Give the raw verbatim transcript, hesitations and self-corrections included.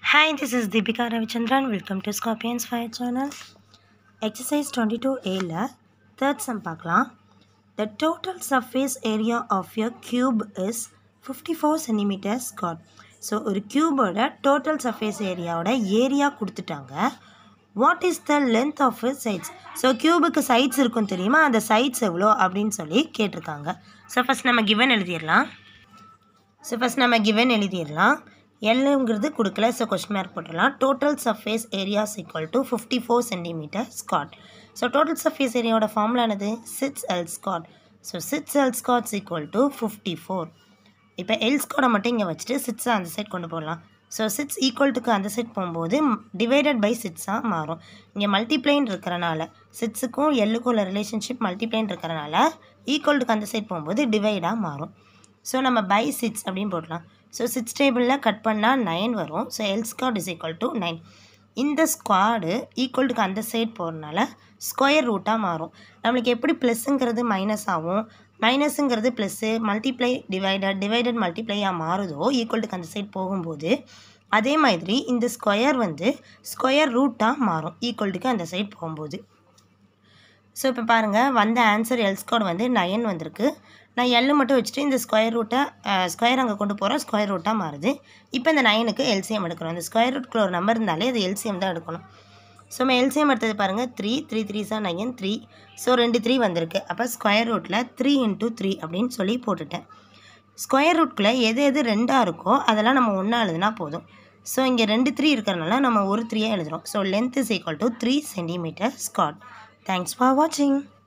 Hi, this is Deepika Ravichandran. Welcome to Scorpions Fire Channel. Exercise twenty-two A la third sum பார்க்கலாம். The total surface area of a cube is fifty-four centimeters squared. So, ஒரு cubeோட total surface areaோட area கொடுத்துட்டாங்க. What is the length of its sides? So, cubeக்கு sides இருக்கும் தெரியுமா? அந்த sides எவ்வளோ அப்படின்னு சொல்லி கேட்டிருக்காங்க. So, first நம்ம given எழுதிடலாம். So, first நம்ம given எழுதிடலாம். L கொடுக்கல, so question mark போட்டுடலாம். Total surface area is equal to fifty-four centimeters squared. So, total surface area ஓட formula என்னது? six L squared. So, six L squared is equal to fifty-four. இப்போ L squared மட்டும் இங்கே வச்சுட்டு six அந்த side கொண்டு போகலாம். So, six equal to அந்த சைட் போகும்போது divided by six மாறும். இங்கே multiplying இருக்கிறனால sixக்கும் Lக்கும் உள்ள ரிலேஷன்ஷிப் multiplying இருக்கிறனால equal to அந்த சைட் போகும்போது டிவைடாக மாறும். ஸோ நம்ம by six அப்படின்னு போடலாம். ஸோ சிக்ஸ் டேபிளில் கட் பண்ணால் நைன் வரும். So L square is equal to nine. இந்த ஸ்குவாடு ஈக்குவல் டுக்கு அந்த சைட் போகிறதுனால ஸ்கொயர் ரூட்டாக மாறும். நம்மளுக்கு எப்படி ப்ளஸ்ஸுங்கிறது மைனஸ் ஆகும், மைனஸுங்கிறது ப்ளஸ்ஸு மல்டிப்ளை டிவைடட் டிவைடட் மல்டிப்ளையாக மாறுதோ ஈக்குவல் டுக்கு அந்த சைட் போகும்போது அதே மாதிரி இந்த ஸ்கொயர் வந்து ஸ்கொயர் ரூட்டாக மாறும் ஈக்குவல் டுக்கு அந்த சைட் போகும்போது. ஸோ இப்போ பாருங்கள், வந்த ஆன்சர் எல் ஸ்குவாட் வந்து நைன் வந்திருக்கு. நான் எல் மட்டும் வச்சுட்டு இந்த ஸ்கொயர் ரூட்டை ஸ்கொயர் அங்கே கொண்டு போகிறோம், ஸ்கொயர் ரூட்டாக மாறுது. இப்போ இந்த நைனுக்கு எல்சிஎம் எடுக்கணும். இந்த ஸ்கொயர் ரூட்குள்ள ஒரு நம்பர் இருந்தாலே அது எல்சிஎம் தான் எடுக்கணும். ஸோ நம்ம எல்சிஎம் எடுத்தது பாருங்கள், த்ரீ த்ரீ த்ரீ சார் நைன் த்ரீ. ஸோ ரெண்டு த்ரீ வந்திருக்கு. அப்போ ஸ்கொயர் ரூட்டில் த்ரீ இன்ட்டு த்ரீ அப்படின்னு சொல்லி போட்டுட்டேன். ஸ்கொயர் ரூட்குள்ளே எது எது ரெண்டாக இருக்கோ அதெல்லாம் நம்ம ஒன்றா எழுதுனா போதும். ஸோ இங்கே ரெண்டு த்ரீ இருக்கிறனால நம்ம ஒரு த்ரீயாக எழுதுகிறோம். So length is equal to three centimetre square. Thanks for வாட்சிங்.